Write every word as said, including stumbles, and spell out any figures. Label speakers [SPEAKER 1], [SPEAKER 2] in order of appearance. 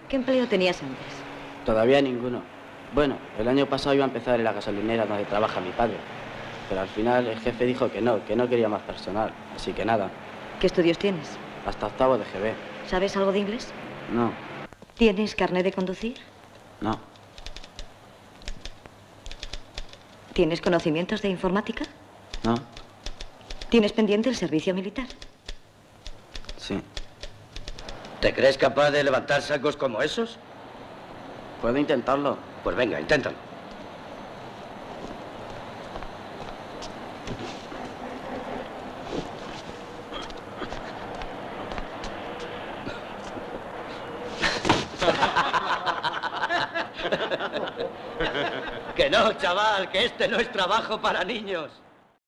[SPEAKER 1] ¿Qué empleo tenías antes?
[SPEAKER 2] Todavía ninguno. Bueno, el año pasado iba a empezar en la gasolinera donde trabaja mi padre. Pero al final el jefe dijo que no, que no quería más personal. Así que nada.
[SPEAKER 1] ¿Qué estudios tienes?
[SPEAKER 2] Hasta octavo de G B.
[SPEAKER 1] ¿Sabes algo de inglés?
[SPEAKER 2] No.
[SPEAKER 1] ¿Tienes carnet de conducir?
[SPEAKER 2] No.
[SPEAKER 1] ¿Tienes conocimientos de informática?
[SPEAKER 2] No.
[SPEAKER 1] ¿Tienes pendiente el servicio militar?
[SPEAKER 2] Sí.
[SPEAKER 3] ¿Te crees capaz de levantar sacos como esos?
[SPEAKER 2] Puedo intentarlo.
[SPEAKER 3] Pues venga, inténtalo. Que no, chaval, que este no es trabajo para niños.